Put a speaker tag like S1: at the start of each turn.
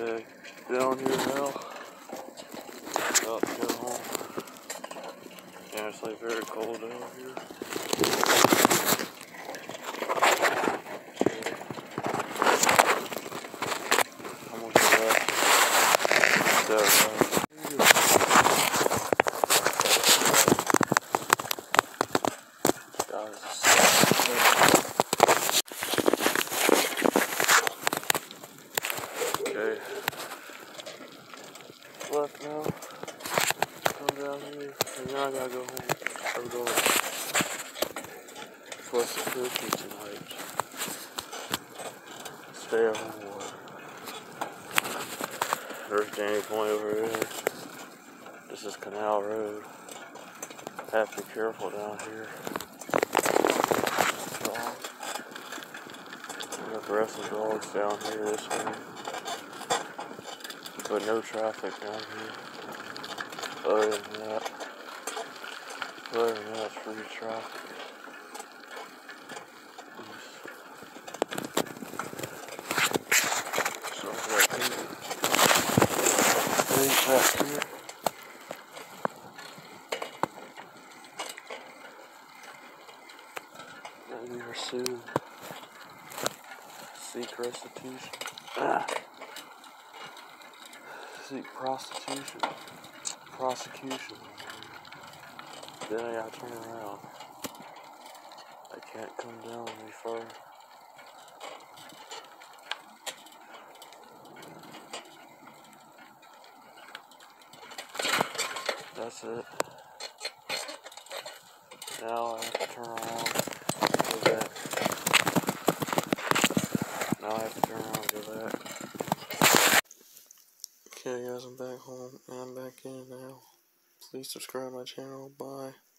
S1: Okay, down here now. About to go home. Yeah, it's like very cold down here. I'm gonna get that. Okay. Left now. Come down here. And now I gotta go home. I'm going plus the cookie tonight. Stay at home. There's Danny Point over there. This is Canal Road. Have to be careful down here. We have aggressive dogs down here this way. But no traffic down here. Other than that, it's free traffic. So back here. Back here. Maybe we're sued. Seek restitution. Seek prosecution. Then I gotta turn around. I can't come down any further. That's it. Now I have to turn around and go back. Now I have to turn around and go back. Okay guys, I'm back home and I'm back in now. Please subscribe to my channel. Bye.